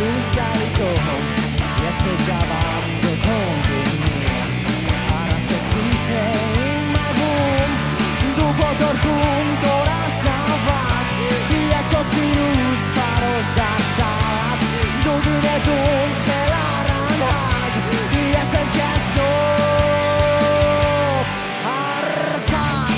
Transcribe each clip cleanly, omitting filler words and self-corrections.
Salto, jetzt begraben der Ton gegen mir. Aras Gesicht in mein Ruhm, du potor cum coras na vac, jetzt kostet uns faros da Zeit, du gine tum felaran hag, jetzt el gesto arpat.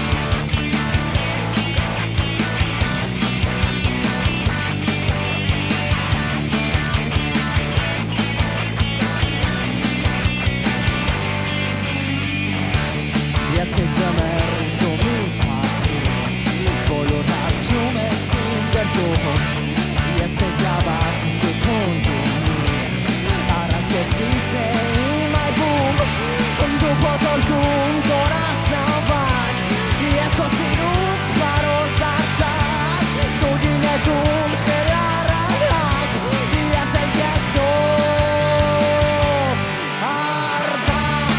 Jetzt geht's am Ende mit Party, Color Hacciume Singer Ton, jetzt begrabat der Ton gegen mir, Aras Gesicht in mein Boom, und du potor cum coras na vac, jetzt kostet uns faros da Zeit, du gine tum felaran hag, jetzt el gesto arbat.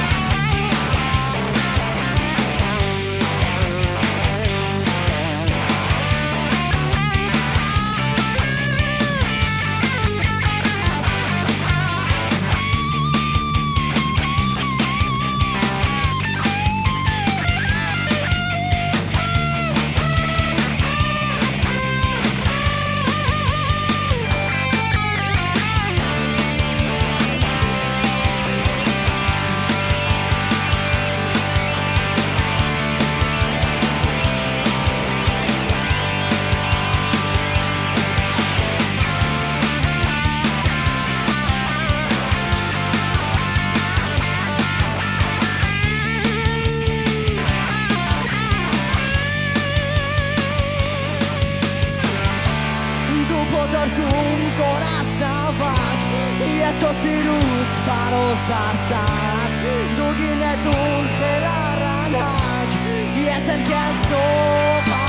Potor cum coras na vac, jetzt kostet uns faros dar Zeit, du gine tum felaran hag, jetzt el gesto